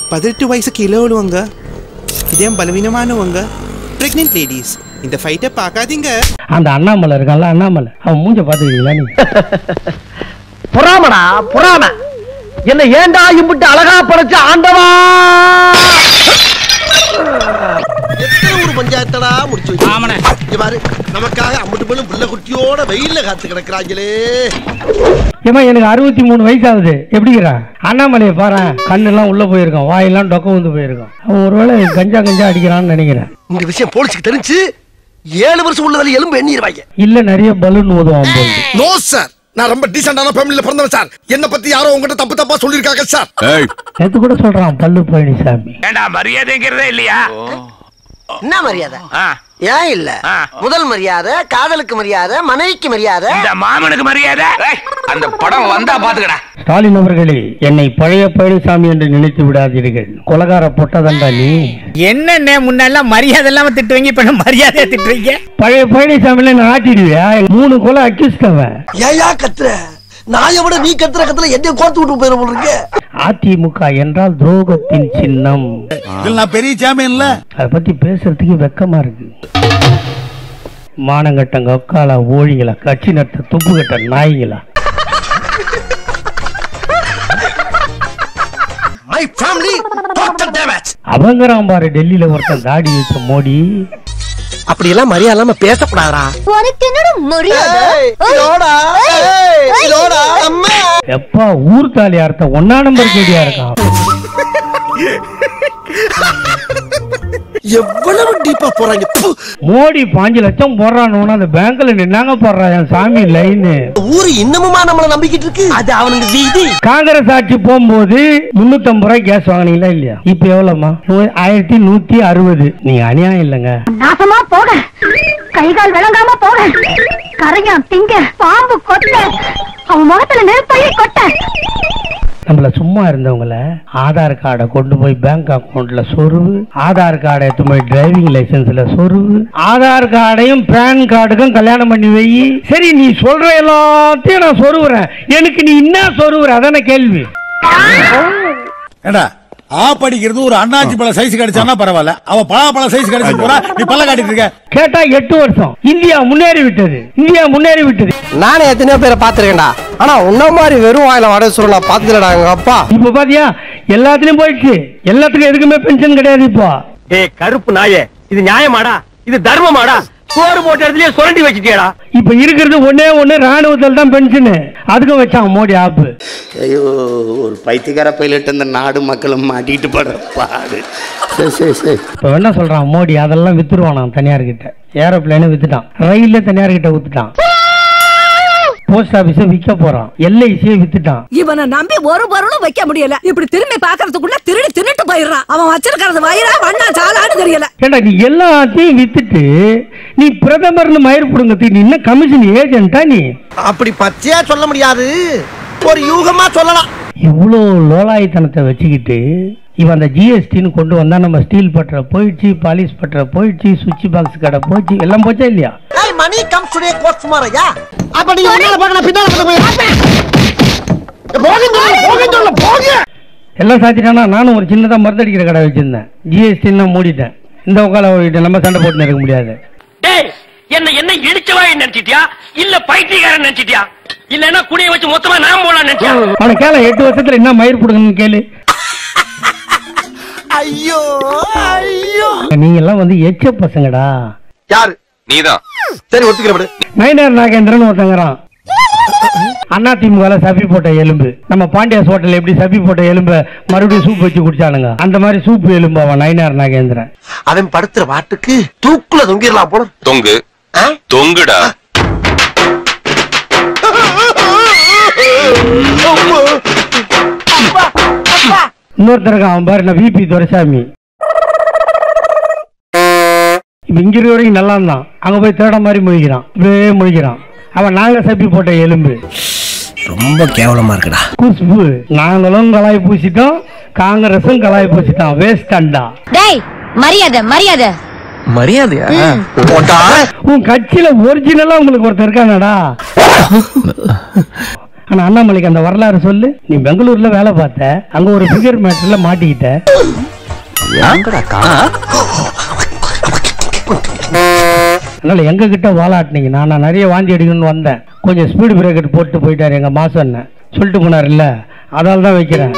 18 வயசு கீழே உள்ளவங்க, இதயம் பலவீனமானவங்க, பிரெக்னென்ட் லேடிஸ் இந்த ஃபைட்டை பார்க்காதீங்க. அந்த அண்ணாமலை இருக்கான்ல, அண்ணாமலை, அவன் மூஞ்ச பாத்துக்கிறீங்களா நீங்க? புறாமடா புறாம, என்ன ஏண்டா இம்பிட்டு அழகா படைச்ச ஆண்டவா. எத்தனை ஒரு பஞ்சாயத்தடா முடிச்சு வச்சு பாரு, நமக்காக அம்பட்டு பெண்ணும் புள்ள குட்டியோட வெயில்ல காத்து கிடக்குறாங்களே. ஏமா எனக்கு 63 வயசு ஆகுது, எப்படிங்கிறா? அண்ணாமலையை பாரு, கண்ணெல்லாம் உள்ள போயிருக்கான், வாயெல்லாம் டொக்க வந்து போயிருக்கான். அவன் ஒருவேளை கஞ்சா அடிக்கிறான்னு நினைக்கிறேன். இந்த விஷயம் போலீஸுக்கு தெரிஞ்சு 7 வருஷம் உள்ளதால எலும்பு எண்ணிடுவாங்க. இல்ல நிறைய பலூன் ஊதுவான் போது. நோ சார், நான் ரொம்ப டீசென்டான ஃபேமிலில பிறந்தவன் சார். என்ன பத்தி யாரோ உங்ககிட்ட தப்பு தப்பா சொல்லிருக்காங்க சார். நேத்து கூட சொல்றான் பல்லு பழனிசாமி. ஏண்டா மரியாதைங்கிறதே இல்லையா? என்ன மரியாதை? ஏன் இல்ல? முதல் மரியாதை காதலுக்கு மரியாதை, மனைவிக்கு மரியாதை, இந்த மாமனுக்கு மரியாதை. அந்த படம் வந்தா பாத்துக்கடா. ஸ்டாலின் அவர்களே, என்னை பழைய பழனிசாமி என்று நினைத்து விடாதீர்கள். கொலகார பொட்டதண்டா நீ. என்ன முன்னெல்லாம் மரியாதை இல்லாம திட்டுவீங்க, இப்ப மரியாதையா திட்டுவீங்க. பழைய பழனிசாமில நான் ஆட்டிடுவியா? 3 கொலை அக்யூஸ்டவன். ஏயா கத்துற? நாயை விட நீ கத்துற கத்துல என்ன கோர்த்து விட்டு போயிட போறீங்க. அதிமுக என்றால் துரோகத்தின் சின்னம். நான் பெரிய சாமியன்ல, அதை பத்தி பேசுறதுக்கு வெக்கமா இருக்கு. மானங்கட்டங்க ஒக்காலா ஓழிங்களா, கட்சி நட்ட துப்பு கட்ட நாய்ங்களா. My family total damage. அவங்கறாம் பாரு டெல்லியில ஒருத்தன் தாடி வச்ச மோடி. அப்படி எல்லாம் மரியாதை இல்லாம பேசப்படாதடா. உனக்கு என்னடா மரியாதை? அம்மா எப்பா ஊர் தாலி அர்த்தம் 1 நம்பர் கேடியா இருக்கான். எவ்வளவு டீப்பா போறாங்க. மோடி 5 லட்சம் போடுறான்னு அந்த பேங்க்ல நின்னாங்க போடுறான் சாமி லைனு. ஊரு இன்னமுமா நம்மள நம்பிக்கிட்டு இருக்கு. அது அவனுக்கு வீதி. காங்கிரஸ் ஆட்சி போகும்போது 350 ரூபாய் கேஸ் வாங்கினீங்களா இல்லையா? இப்ப எவ்வளவுமா? 1160. நீங்க அநியாயம் இல்லங்க. நாசமா போக, கைகால் விளங்காம போக, கரையான் திங்க, பாம்பு கொட்ட, அவன் முகத்துல நெருப்பையை கொட்ட. நம்மள சும்மா இருந்தவங்கள ஆதார் கார்டை கொண்டு போய் பேங்க் அக்கௌண்ட்ல சொருவு, ஆதார் கார்டை எடுத்து போய் டிரைவிங் லைசன்ஸ்ல சொருவு, ஆதார் கார்டையும் பேன் கார்டுக்கும் கல்யாணம் பண்ணி வை. சரி, நீ சொல்ற எல்லாத்தையும் நான் சொருவுறேன், எனக்கு நீ என்ன சொருவுற? அதான கேள்வி. ஏண்டா ஆ படிக்கிறது ஒரு அண்ணாச்சி பழ சைஸ் கிடைச்சானா பரவாயில்ல, அவ பழ சைஸ் கிடைச்சு போறா, நீ பல்ல காட்டிட்டு இருக்க. கேட்டா 8 வருஷம் இந்தியா முன்னேறி விட்டது, இந்தியா முன்னேறி விட்டது. நானே எத்தனையோ பேரை பாத்துருக்கேன்டா, ஆனா உன்ன மாதிரி வெறும் வாயில வட சொல்ல நான் பாத்துலடா எங்க அப்பா. இப்ப பாத்தியா எல்லாத்துலயும் போயிடுச்சு, எல்லாத்துக்கும் எதுக்குமே பென்ஷன் கிடையாது. இப்போ ஏய் கருப்பு நாயே, இது நியாயமாடா? இது தர்மமாடா? சோறு போட்ட இடத்துலயே சுரண்டி வச்சிட்டியடா. இப்ப இருக்கிறது ஒண்ணே ராணுவத்தில் தான் பென்ஷன், அதுக்கும் வச்சான் மோடி ஆப்பு. ஐயோ, ஒரு பைத்தியக்கார பைலட் இந்த நாடு மக்களும் மாட்டிட்டு படுற பாடு. இப்ப என்ன சொல்றான் மோடி? அதெல்லாம் வித்துருவான் தனியார் கிட்ட. ஏரோப்ளைனை வித்துட்டான், ரயில்ல தனியார் கிட்ட வித்துட்டான், போஸ்ட் ஆபீஸ விற்க போறான், எல்ஐசியை வித்துட்டான். இவனை நம்பி ஒரு பொருளும் வைக்க முடியல. இப்படி திரும்பி பாக்குறதுக்குள்ள திருடி தின்னுட்டு போயிடுறான். அவன் வச்சிருக்கிறது வயிறா வண்ணா சாலான்னு தெரியல. ஏண்டா நீ எல்லாத்தையும் வித்துட்டு நீ பிரதமர்னு மயிர் புடுங்க, நீ என்ன கமிஷன் ஏஜென்ட்டா? நீ அப்படி பச்சையா சொல்ல முடியாது, ஒரு யூகமா சொல்லலாம். இவ்வளோ லோலாயத்தனத்தை வச்சுக்கிட்டு இவன் அந்த ஜிஎஸ்டின்னு கொண்டு வந்தா நம்ம ஸ்டீல் பட்டற போயிடுச்சு, பாலிஷ் பட்டற போயிடுச்சு, சுவிட்ச் பாக்ஸ் கடை போச்சு, எல்லாம் போச்சா இல்லையா? மணி கம்ஸ் டுடே கோட் டுமாரோயா. அப்ப நீங்க முன்னால போங்க, பின்னால போங்க. எல்லாம் சாத்திட்டானா? நானும் ஒரு சின்னதா மருந்தடிக்கிற கடை வச்சிருந்தேன், ஜிஎஸ்டின்னு மூடிட்டேன். இந்த உட்கால நம்ம சண்டை போட்டு இருக்க முடியாது. என்ன இடிச்சவா நினைச்சிட்டியா, இல்ல பைத்தியக்காரன் நினைச்சிட்டியா, இல்லன்னா குடியை வச்சு மொத்தமா நான் போலாம் நினைச்சா? அவனை கேள 8 வருஷத்துல என்ன மயிர் போடுங்கன்னு கேளு. ஐயோ ஐயோ, நீங்க எல்லாம் வந்து எச்ச பசங்கடா. யாரு? நீதான். சரி ஒத்துக்கிறேன். நயினார் நாகேந்திரன் ஒருத்தங்கிறான், அண்ணா திமுக சப்பி போட்ட எலும்பு. நம்ம பாண்டியாஸ் ஹோட்டல் எப்படி சப்பி போட்ட எலும்பு மறுபடியும் சூப் வச்சு குடிச்சானுங்க, அந்த மாதிரி சூப் எலும்பு அவன் நயினார் நாகேந்திரன். அவன் படுத்துற வாட்டுக்கு தூக்குல தொங்கிடலாம் போல. தொங்கு தொங்குடா. இன்னொருத்தருக்கு அவன் பாரு, நான் விபி துரைசாமி. இப்ப இங்க இருக்க வரைக்கும் நல்லா இருந்தான், அங்க போய் தேட மாதிரி முழிக்கிறான், இப்படியே முழிக்கிறான். அவன் நாங்க சப்பி போட்ட எலும்பு. ரொம்ப கேவலமா இருக்குடா. குஷ்பு நாங்களும் கலாய் பூசிட்டோம், காங்கிரஸும் கலாய் பூசிட்டோம். வேஸ்ட் அண்டா. டேய் மரியாதை மரியாதை மரியாதையா? உன் கட்சியில ஒரிஜினலா உங்களுக்கு ஒருத்தர் இருக்கானடா, ஆனா அண்ணாமலைக்கு அந்த வரலாறு சொல்லு. நீ பெங்களூர்ல வேலை பார்த்த, அங்க ஒரு ஃபிகர் மேட்டர்ல மாட்டிக்கிட்ட. அதனால எங்க கிட்ட வாலாட்டினீங்கன்னா நான் நிறைய வாந்தி அடிக்கணும்னு வந்தேன். கொஞ்சம் ஸ்பீடு பிரேக்கெட் போட்டு போயிட்டாரு எங்க மாசம் சொல்லிட்டு போனார் இல்ல, அதால தான் வைக்கிறேன்.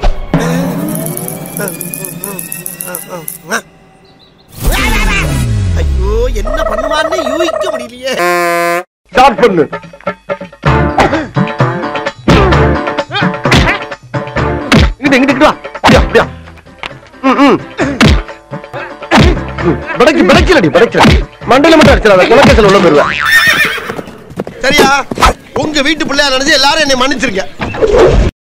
ஐயோ என்ன பண்ணுவான்னு யூகிக்க முடியலையே. ஸ்டார்ட் பண்ணு. இங்கிட்டு வா. அப்படியா மண்டல மட்டும் அடிச்சிடாத, குலக்கேசல் உள்ள போயிருவேன். சரியா? உங்க வீட்டு பிள்ளையா நினைச்சு எல்லாரும் என்னை மன்னிச்சிருக்க.